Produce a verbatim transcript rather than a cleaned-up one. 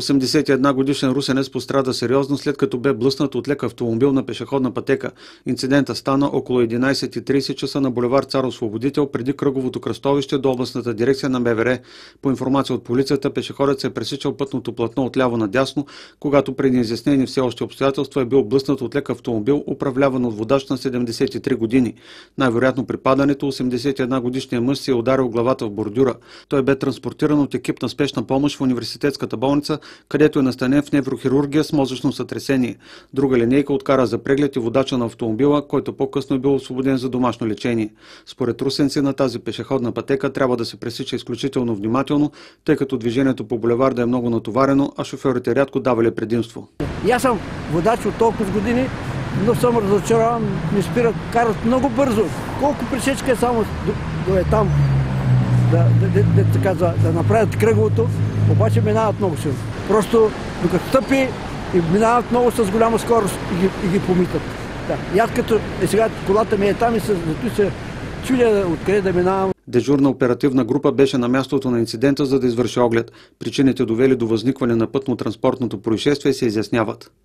осемдесет и една годишен русенец пострада сериозно, след като бе блъснат от лек автомобил на пешеходна пътека. Инцидентът стана около единайсет и трийсет часа на булевард Цар Освободител преди кръговото кръстовище до областната дирекция на МВР. По информация от полицията, пешеходът се е пресичал пътното платно отляво надясно, когато при неизяснени все още обстоятелства е бил блъснат от лек автомобил, управляван от водач на седемдесет и три години. Най-вероятно при падането осемдесет и една годишният мъж се е ударил главата в бордюра. Той бе транспортиран от екип на спешна помощ в университетската болница, където е настанен в неврохирургия с мозъчно сътресение. Друга линейка откара за преглед и водача на автомобила, който по-късно е бил освободен за домашно лечение. Според русенци на тази пешеходна пътека трябва да се пресича изключително внимателно, тъй като движението по булеварда е много натоварено, а шофьорите рядко давали предимство. И аз съм водач от толкова години, но съм разочарован, ми спират, карат много бързо. Колко пресечка е само до, до е там, да, да, да, да, казва, да направят кръговото, обаче минават много силно. Просто докато стъпи и минават много с голяма скорост и ги, и ги помитат. Да. И аз като е, сега колата ми е там и се, зато се чудя откъде да минавам. Дежурна оперативна група беше на мястото на инцидента, за да извърши оглед. Причините, довели до възникване на пътно-транспортното происшествие, се изясняват.